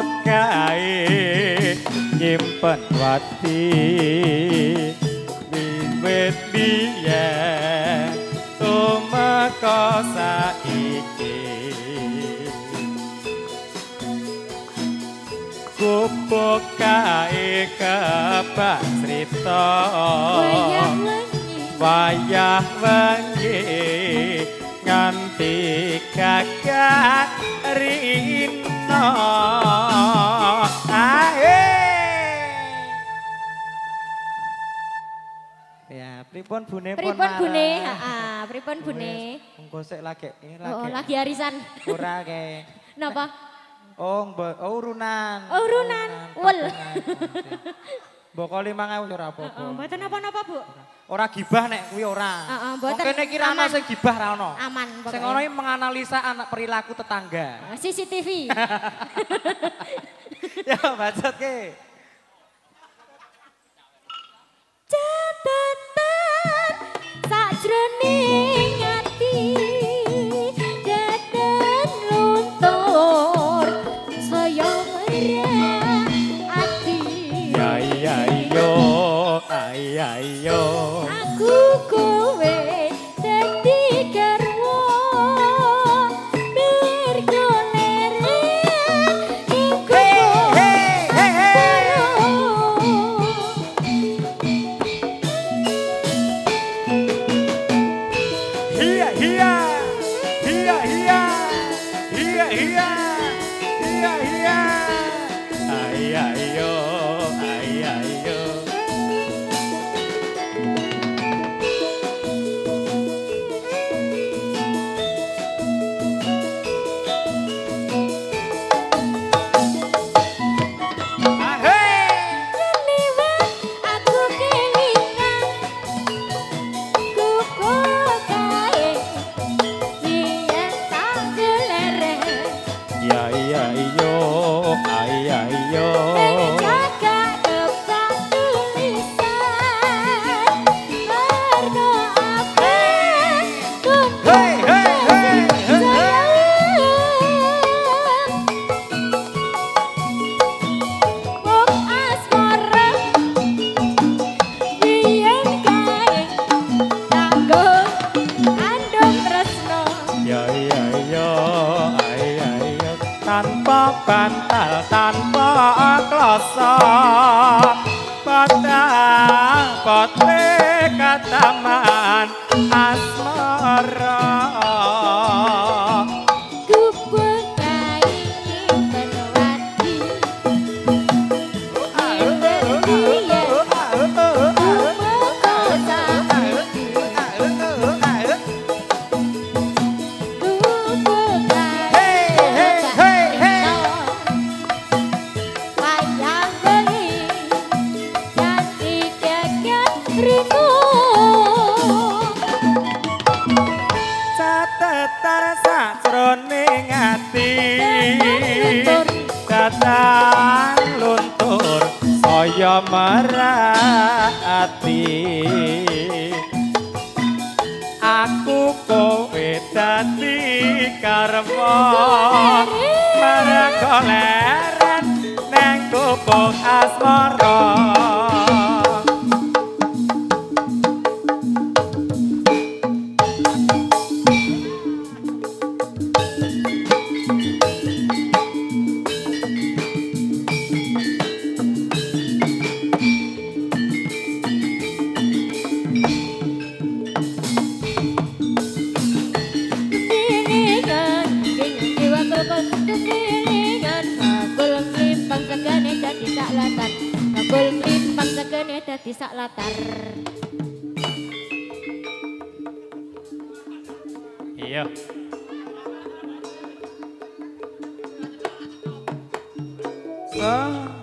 kae nyimpen wati wiwit biyen tumeka saiki gubuk kae kebak crita wayah wengi nganti gagak rino ae ya pripun bune pripun bune heeh pripun bune engko sik lagi lagi arisan ora ke napa urunan wul mbok 5.000 ora apa-apa mboten napa-napa Bu ora gibah nek kuwi ora mboten kene iki ra ono sing gibah ra ono aman sing ono iki menganalisa anak perilaku tetangga CCTV ya bacot ke catatan sajroning ati dadan luntur saya merah ati ya yo aku kowe dadi garwa bergolere iku tanpa bantal tanpa kloso padang potle kataman asmara gubuk kae benwati catetan sajroning ati datang luntur saya merati aku kowe dadi karma maragoleren nang gubuk asmara Bakul klimpang segene dadi sak latar. Iya. So